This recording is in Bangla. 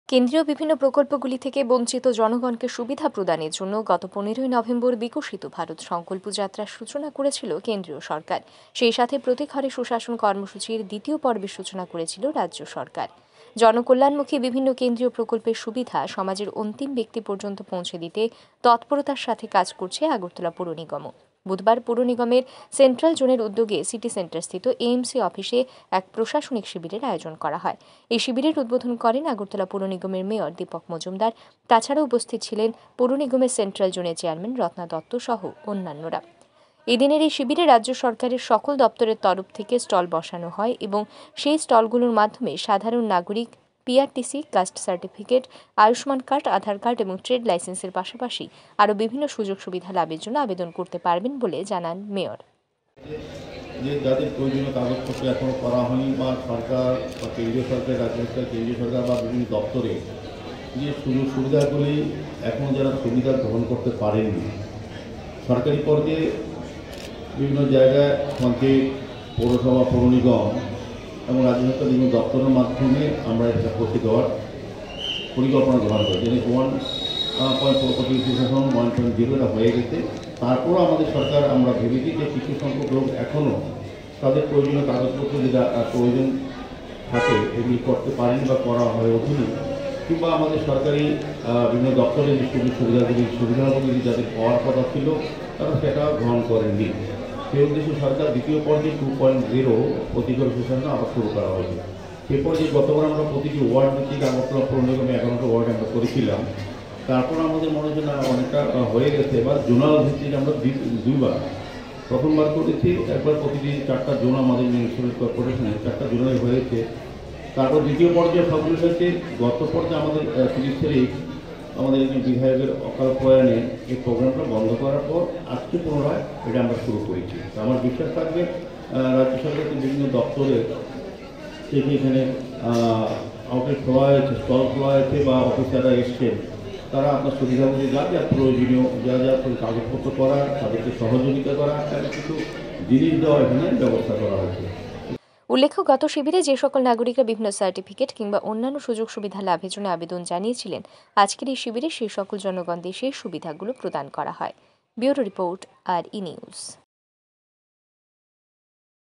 কেন্দ্রীয় বিভিন্ন প্রকল্পগুলি থেকে বঞ্চিত জনগণকে সুবিধা প্রদানের জন্য গত 15ই নভেম্বর বিকশিত ভারত সংকল্প যাত্রার সূচনা করেছিল কেন্দ্রীয় সরকার। সেই সাথে প্রতি ঘরে সুশাসন কর্মসূচির দ্বিতীয় পর্বের সূচনা করেছিল রাজ্য সরকার। জনকল্যাণমুখী বিভিন্ন কেন্দ্রীয় প্রকল্পের সুবিধা সমাজের অন্তিম ব্যক্তি পর্যন্ত পৌঁছে দিতে তৎপরতার সাথে কাজ করছে আগরতলা পৌর নিগম। বুধবার পৌর নিগমের সেন্ট্রাল জোনের উদ্যোগে সিটি সেন্টারস্থিত এএমসি অফিসে এক প্রশাসনিক শিবিরের আয়োজন করা হয়। এই শিবিরের উদ্বোধন করেন আগরতলা পৌর নিগমের মেয়র দীপক মজুমদার। তাছাড়াও উপস্থিত ছিলেন পৌর নিগমের সেন্ট্রাল জোনের চেয়ারম্যান রত্না দত্ত সহ অন্যান্যরা। এদিনের এই শিবিরে রাজ্য সরকারের সকল দপ্তরের তরফ থেকে স্টল বসানো হয় এবং সেই স্টলগুলোর মাধ্যমে সাধারণ নাগরিক PRTC, caste certificate, Ayushman card, Aadhaar card এবং ট্রেড লাইসেন্সের পাশাপাশি আরও বিভিন্ন সুযোগ সুবিধা লাভের জন্য আবেদন করতে পারবেন বলে জানান মেয়র। যে যাদের প্রয়োজনীয় কাগজপত্র এখনও করা হয়নি বা সরকার বা কেন্দ্রীয় সরকার, রাজ্য সরকার, কেন্দ্রীয় সরকার বা বিভিন্ন দপ্তরে যে সুযোগ সুবিধাগুলি এখনও যারা সুবিধা গ্রহণ করতে পারেননি, সরকারি পর্যায়ে বিভিন্ন জায়গায় পঞ্চায়েত, পৌরসভা, পৌর নিগম এবং রাজ্য সরকার বিভিন্ন দপ্তরের মাধ্যমে আমরা এটা করতে দেওয়ার পরিকল্পনা গ্রহণ করি। যেন 1.4 কোটি সুশাসন 1.0 এটা হয়ে গেছে। তারপরও আমাদের সরকার আমরা ভেবেছি যে কিছু সংখ্যক লোক এখনও তাদের প্রয়োজনীয় কাগজপত্র যেটা প্রয়োজন থাকে এগুলি করতে পারেনি বা করা হয়ে ওঠেনি, কিংবা আমাদের সরকারি বিভিন্ন দপ্তরের যে সুবিধাগুলি যাদের পাওয়ার কথা ছিল তারা সেটা গ্রহণ করেননি। সেই উদ্দেশ্যে সরকার দ্বিতীয় পর্যায়ে 2.0 প্রতি ঘর সুশাসন আবার শুরু করা হয়েছে। সেই পর্যায়ে গতবার আমরা প্রতিটি ওয়ার্ড ভিত্তিক আগরতলা পৌর নিগমে 11টা ওয়ার্ড আমরা করেছিলাম। তারপর আমাদের মনে হয় অনেকটা হয়ে গেছে। এবার জোনাল ভিত্তিক আমরা দুইবার, প্রথমবার করেছি একবার প্রতিটি 4টা জোন আমাদের মিউনিসিপ্যাল কর্পোরেশনে 4টা জোনাল হয়েছে। তারপর দ্বিতীয় পর্যায়ে সবগুলো হয়েছে। গত পর্যায়ে আমাদের 30 তারিখ আমাদের বিধায়কের অকাল প্রয়াণে এই প্রোগ্রামটা বন্ধ করার পর আজকে পুনরায় এটা আমরা শুরু করেছি। তো আমার বিশ্বাস থাকবে রাজ্য সরকারের বিভিন্ন দপ্তরের থেকে এখানে আউটলেট খোলা হয়েছে, স্টল খোলা হয়েছে বা অফিসাররা এসছেন, তারা আপনার সুবিধাগুলি যা প্রয়োজনীয় যা কাগজপত্র করা, তাদেরকে সহযোগিতা করা, কিছু জিনিস দেওয়া এখানে ব্যবস্থা করা হয়েছে। উল্লেখ্য, গত শিবিরে যে সকল নাগরিকরা বিভিন্ন সার্টিফিকেট কিংবা অন্যান্য সুযোগ সুবিধা লাভের জন্য আবেদন জানিয়েছিলেন, আজকের এই শিবিরে সেই সকল জনগণদের সেই সুবিধাগুলো প্রদান করা হয়। ব্যুরো রিপোর্ট, আর ই নিউজ।